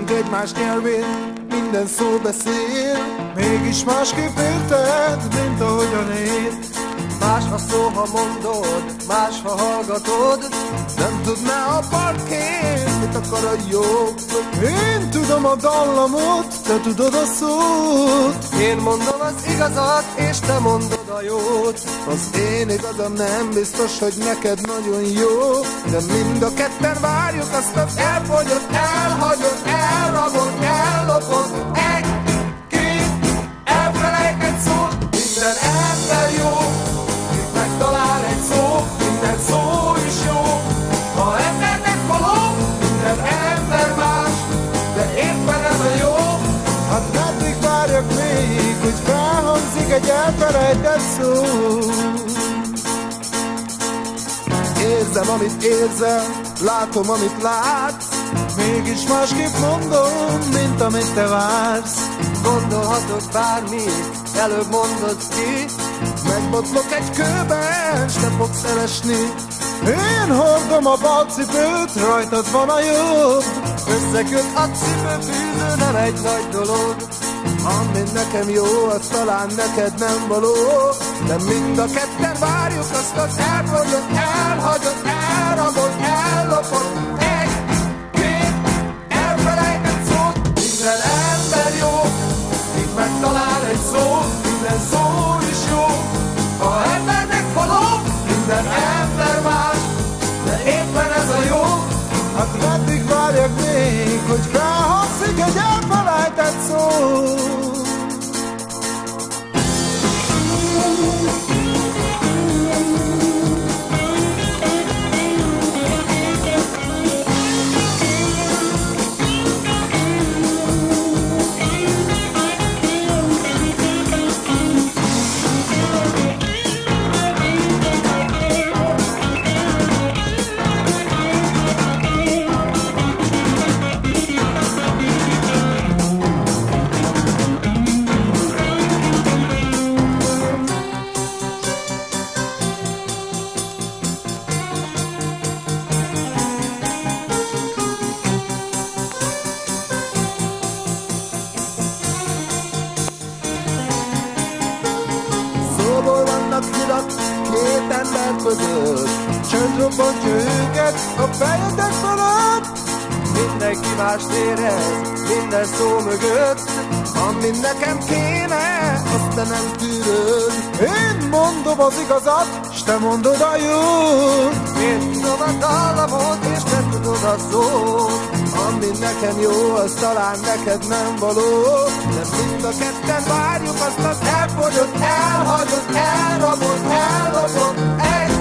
Értünk egymás nyelvén, minden szó beszél, mégis másképp érted, mint ahogyan én. Más a szó, ha mondod, más, ha hallgatod. Nem tudná a parkén, mit akar a jó. Én tudom a dallamot, te tudod a szót. Én mondom az igazat, és te mondod a jót. Az én igazam nem biztos, hogy neked nagyon jó, de mind a ketten várjuk azt az elfogyott, elhagyott, elrabolt, ellopott, egy-két elfelejtett szót. Minden ember jó, itt megtalál egy szó, minden szó is jó. Ha embernek való, minden ember más, de éppen ez a jó. Hát meddig várjak még, hogy felhangzik egy elfelejtett szó. Érzem, amit érzel, látom, amit látsz, mégis másképp mondom, mint amit te vársz. Gondolhatod bármit, előbb mondod ki. Megbotlok egy kőben, s te fogsz elesni. Én hordom a bal cipőt, rajtad van a jobb. Összeköt a cipőfűző, nem egy nagy dolog. Ami nekem jó, az talán neked nem való. De mind a ketten várjuk azt az elfogyott, elhagyott, elrabolt, ellopott, egy-két elfelejtett szót. Minden ember jó, így megtalál egy szót, minden szó is jó. Ha embernek való, minden ember más, de éppen ez a jó. Hát meddig várjak még, hogy felhangzik egy elfelejtett szó. Két ember között, csönd robbantja őket a fejedek fölött. Mindenki mást érez, minden szó mögött. Ami nekem kéne, azt te nem tűröd. Én mondom az igazat, s te mondod a jót. Én tudom a dallamot, és te tudod a szót. Ami nekem jó, az talán neked nem való. De mind a ketten várjuk azt az elfogyott, elhagyott, elrabolt, ellopott, egy